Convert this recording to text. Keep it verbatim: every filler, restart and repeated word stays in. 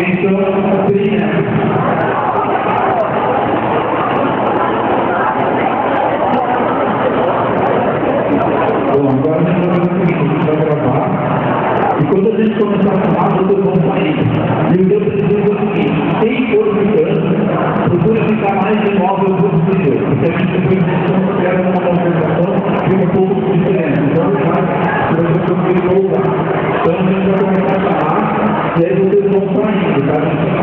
momento, Brina. Bom, agora a gente vai fazer o seguinte, a gente vai gravar. E quando a gente começar a falar, vocês vão sair. E o Deus precisa dizer o seguinte, quem for ficando, procura ficar mais imóvel possível. Porque a gente depois quer uma conversação de um pouco diferente. Então, vai, se você conseguir voltar. Então, a gente vai começar a falar, e aí vocês vão saindo, tá?